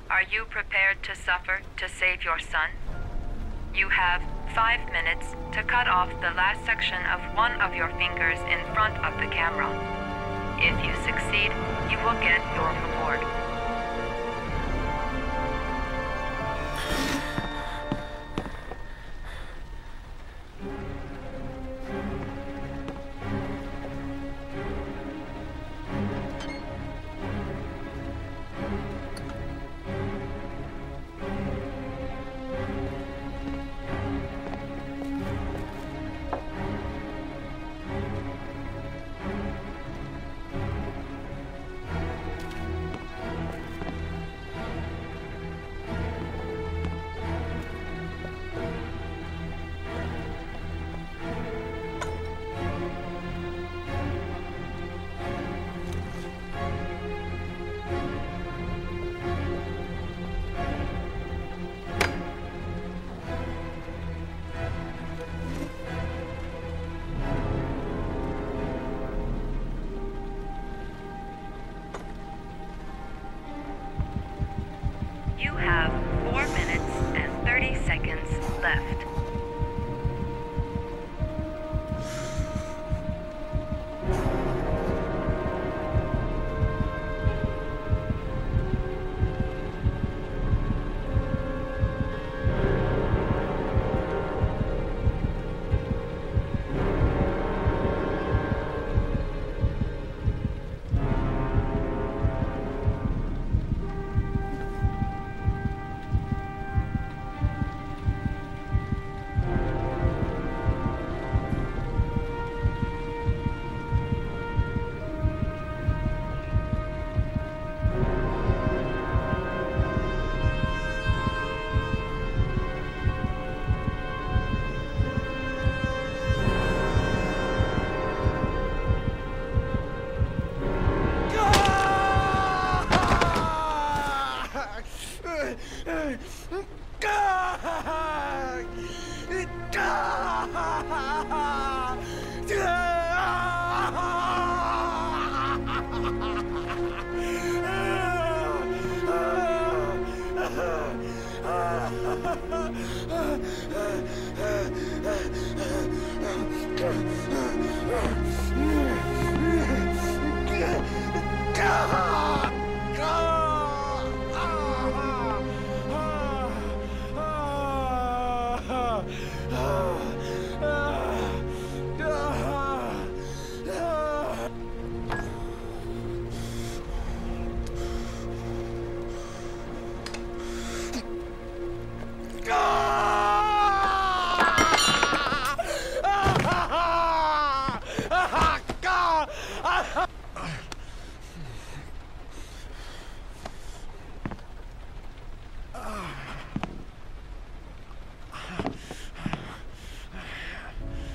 Are you prepared to suffer to save your son? You have 5 minutes to cut off the last section of one of your fingers in front of the camera. If you succeed, you will get your reward. You have 4 minutes and 30 seconds left.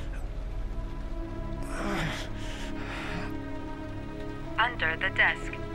Under the desk.